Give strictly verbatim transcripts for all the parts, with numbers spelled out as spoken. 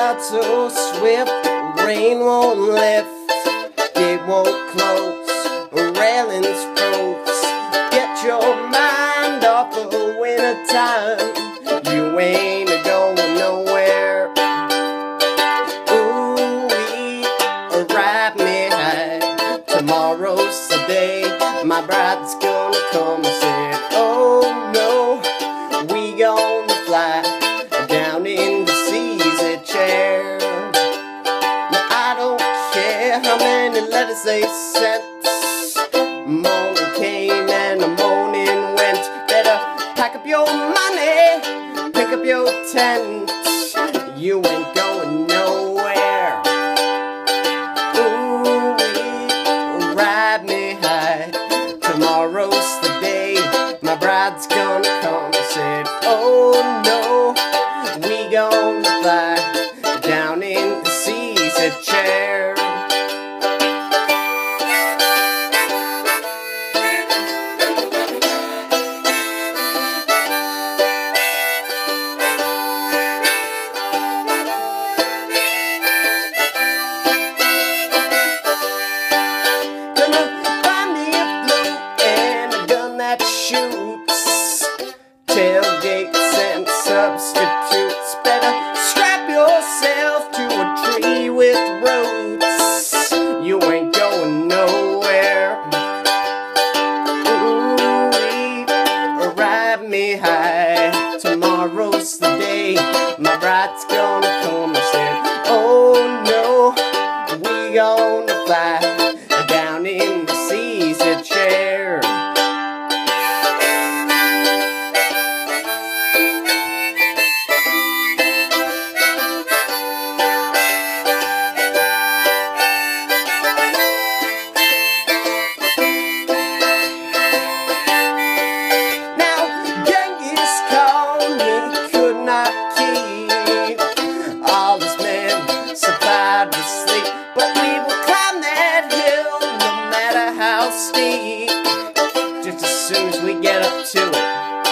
clouds so swift, rain won't lift, gate won't close, railings froze. Get your mind off of winter time, you ain't going nowhere. Ooh, we ride me high, tomorrow's the day my bride's gonna come. I said, oh no, we gonna fly down in the easy chair. Now I don't care how many letters they sent, morning came and the morning went. Better pack up your money, pick up your tent, you ain't going nowhere. Ooh, we ride me high, tomorrow's the day my bride's gonna come. I said, oh no, we gonna fly down in the easy chair. Tailgates and substitutes. Better strap yourself to a tree with roots, you ain't going nowhere. Ooh, we ride me high, tomorrow's the day my bride's gonna come. I said, oh no, we gonna fly down in the easy chair. Steep, just as soon as we get up to it.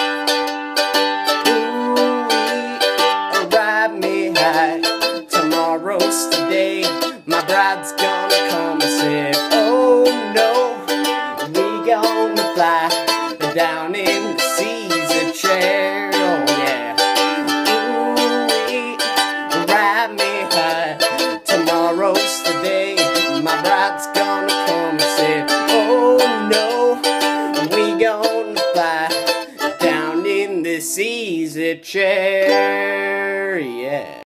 Ooh, we ride me high, tomorrow's the day my bride's gonna come. I said, oh no, we gonna fly down in the easy chair. Oh yeah. Ooh, we ride me high, tomorrow's the day my bride's gonna come. I said, oh no, we gonna fly down in this easy chair, yeah.